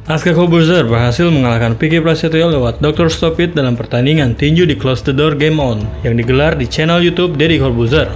Aska Kobuzer berhasil mengalahkan Vicky Prasetyo lewat Dr. Stop It dalam pertandingan tinju di Close the Door Game On yang digelar di channel YouTube Deddy Corbuzier.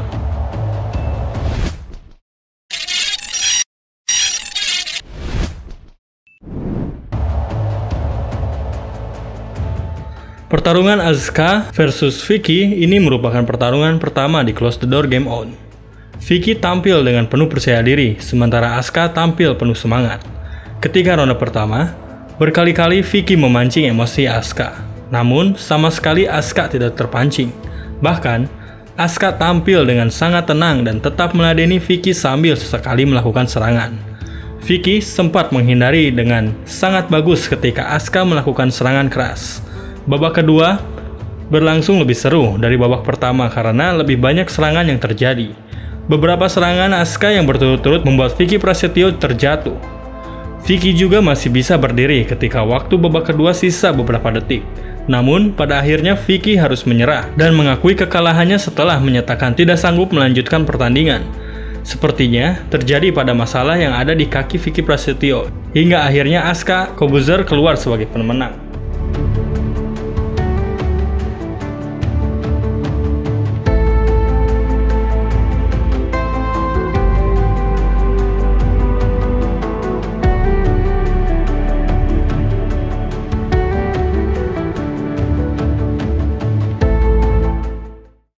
Pertarungan Aska versus Vicky ini merupakan pertarungan pertama di Close the Door Game On. Vicky tampil dengan penuh percaya diri, sementara Aska tampil penuh semangat. Ketika ronde pertama, berkali-kali Vicky memancing emosi Aska. Namun, sama sekali Aska tidak terpancing. Bahkan, Aska tampil dengan sangat tenang dan tetap meladeni Vicky sambil sesekali melakukan serangan. Vicky sempat menghindari dengan sangat bagus ketika Aska melakukan serangan keras. Babak kedua berlangsung lebih seru dari babak pertama karena lebih banyak serangan yang terjadi. Beberapa serangan Aska yang berturut-turut membuat Vicky Prasetyo terjatuh. Vicky juga masih bisa berdiri ketika waktu babak kedua sisa beberapa detik. Namun, pada akhirnya Vicky harus menyerah dan mengakui kekalahannya setelah menyatakan tidak sanggup melanjutkan pertandingan. Sepertinya terjadi pada masalah yang ada di kaki Vicky Prasetyo, hingga akhirnya Aska Kobuzer keluar sebagai pemenang.